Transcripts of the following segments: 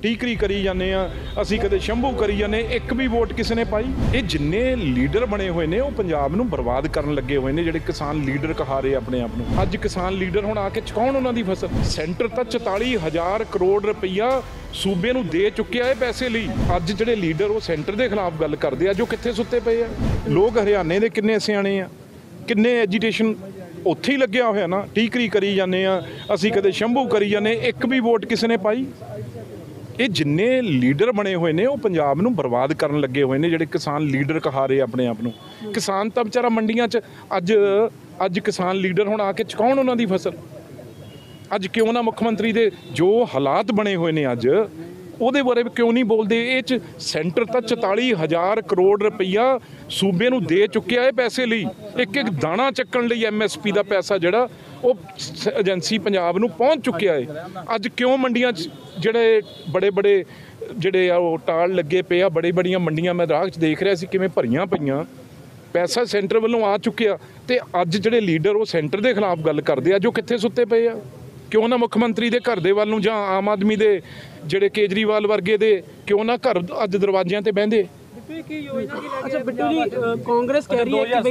टीकरी करी जाने असी कदे शंभू करी जाने, एक भी वोट किसी ने पाई। ये जिन्ने लीडर बने हुए ने वो पंजाब नूं बर्बाद करन लगे हुए ने, जिहड़े किसान लीडर कहा रहे अपने आप नूं। अज किसान लीडर हुण आके चुकाउण उन्हां दी फसल। सेंटर तां 44,000 करोड़ रुपया सूबे नूं दे चुक्या है पैसे लई। अज जिहड़े लीडर वो सेंटर दे खिलाफ गल करदे आ, जो कित्थे सुत्ते पए आ। लोग हरियाणे दे किन्ने सियाणे आ, किन्ने एजीटेशन उत्थे ही लग्या होया ना, टीकरी करी जाने असी कदे शंभू करी जाने, एक भी वोट किसी ने पाई। ये जिन्ने लीडर बने हुए ने वो पंजाब नूं बर्बाद करन लगे हुए ने, जिहड़े किसान लीडर कहा रहे अपने आप नूं। किसान तां बेचारा मंडियां च अज किसान लीडर हुण आके चुकाउण उन्हां दी फसल। अज क्यों ना मुख मंत्री दे जो हालात बने हुए ने अज ਉਹਦੇ ਬਾਰੇ क्यों नहीं बोलते। ये च सेंटर ਤਾਂ 44,000 करोड़ रुपया सूबे ਨੂੰ ਦੇ ਚੁੱਕਿਆ है पैसे ਲਈ। एक एक दाणा ਚੱਕਣ ਲਈ MSP ਦਾ ਪੈਸਾ ਜਿਹੜਾ ਉਹ ਏਜੰਸੀ ਪੰਜਾਬ ਨੂੰ ਪਹੁੰਚ ਚੁੱਕਿਆ ਹੈ। ਅੱਜ ਕਿਉਂ ਮੰਡੀਆਂ 'ਚ ਜਿਹੜੇ ਬੜੇ ਜਿਹੜੇ ਆ ਉਹ ਟਾਲ ਲੱਗੇ ਪਏ ਆ, ਬੜੀਆਂ ਮੰਡੀਆਂ ਮੈਂ ਰਾਹ 'ਚ ਦੇਖ ਰਿਹਾ ਸੀ ਕਿਵੇਂ ਭਰੀਆਂ ਪਈਆਂ, ਪੈਸਾ ਸੈਂਟਰ ਵੱਲੋਂ ਆ ਚੁੱਕਿਆ। ਤੇ ਅੱਜ ਜਿਹੜੇ ਲੀਡਰ ਉਹ ਸੈਂਟਰ ਦੇ ਖਿਲਾਫ ਗੱਲ ਕਰਦੇ ਆ, ਜੋ ਕਿੱਥੇ ਸੁੱਤੇ ਪਏ ਆ। क्यों ना मुख मंत्री दे घर दे वाल नूं जां आम आदमी दे जिहड़े केजरीवाल वर्गे दे क्यों ना घर अज दरवाजियां ते बहिंदे। अच्छा बिट्टू जी, कांग्रेस कह रही है कि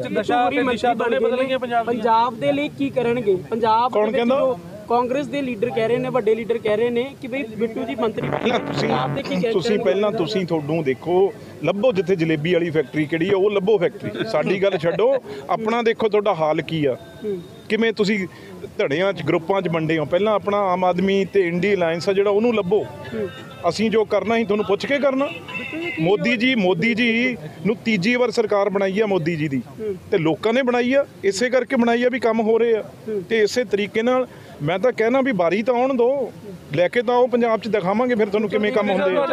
पंजाब दे लई की करनगे। पंजाब कौन कहंदा? कांग्रेस दे लीडर कह रहे ने, वड्डे लीडर कह रहे ने कि बई बिट्टू जी मंत्री ਤੁਸੀਂ ਪਹਿਲਾਂ ਤੁਸੀਂ ਤੁਹਾਨੂੰ ਦੇਖੋ, ਲੱਭੋ ਜਿੱਥੇ ਜਲੇਬੀ ਵਾਲੀ ਫੈਕਟਰੀ ਕਿਹੜੀ ਆ, ਉਹ ਲੱਭੋ ਫੈਕਟਰੀ। ਸਾਡੀ ਗੱਲ ਛੱਡੋ, ਆਪਣਾ ਦੇਖੋ ਤੁਹਾਡਾ ਹਾਲ ਕੀ ਆ, ਕਿਵੇਂ ਤੁਸੀਂ ਧੜਿਆਂ 'ਚ ਗਰੁੱਪਾਂ 'ਚ ਵੰਡੇ ਹੋ। ਪਹਿਲਾਂ ਆਪਣਾ ਆਮ ਆਦਮੀ ਤੇ ਇੰਡੀ ਅਲਾਇੰਸ ਆ ਜਿਹੜਾ, ਉਹਨੂੰ ਲੱਭੋ। ਅਸੀਂ ਜੋ ਕਰਨਾ ਸੀ ਤੁਹਾਨੂੰ ਪੁੱਛ ਕੇ ਕਰਨਾ। ਮੋਦੀ ਜੀ ਨੂੰ ਤੀਜੀ ਵਾਰ ਸਰਕਾਰ ਬਣਾਈ ਆ ਮੋਦੀ ਜੀ ਦੀ, ਤੇ ਲੋਕਾਂ ਨੇ ਬਣਾਈ ਆ, ਇਸੇ ਕਰਕੇ ਬਣਾਈ ਆ ਵੀ ਕੰਮ ਹੋ ਰਹੇ ਆ। ਤੇ ਇਸੇ ਤਰੀਕੇ ਨਾਲ ਮੈਂ ਤਾਂ ਕਹਿਣਾ ਵੀ ਵਾਰੀ ਤਾਂ ਆਉਣ ਦਿਓ, ਲੈ ਕੇ ਤਾਂ ਆਓ, ਪੰਜਾਬ 'ਚ ਦਿਖਾਵਾਂਗੇ ਫਿਰ ਤੁਹਾਨੂੰ ਕਿਵੇਂ ਕੰਮ ਹੁੰਦੇ ਆ।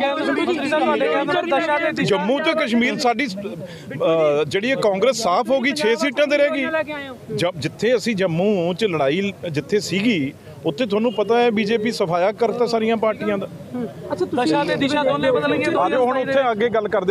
ਜੰਮੂ ਤੇ ਕਸ਼ਮੀਰ ਸਾਡੀ ਜਿਹੜੀ ਕਾਂਗਰਸ ਸਾਫ਼ ਹੋ ਗਈ, 6 ਸੀਟਾਂ ਤੇ ਰਹਿ ਗਈ। ਜਿੱਥੇ ਅਸੀਂ ਜੰਮੂ 'ਚ ਲੜਾਈ ਜਿੱਥੇ ਸੀਗੀ, ਉੱਥੇ ਤੁਹਾਨੂੰ ਪਤਾ ਹੈ ਬੀਜੇਪੀ ਸਫਾਇਆ ਕਰਤਾ ਸਾਰੀਆਂ ਪਾਰਟੀਆਂ ਦਾ। ਅੱਛਾ, ਦਿਸ਼ਾ ਦੋਨੇ ਬਦਲ ਗਈਆਂ। ਹੁਣ ਉੱਥੇ ਅੱਗੇ ਗੱਲ ਕਰਦੇ।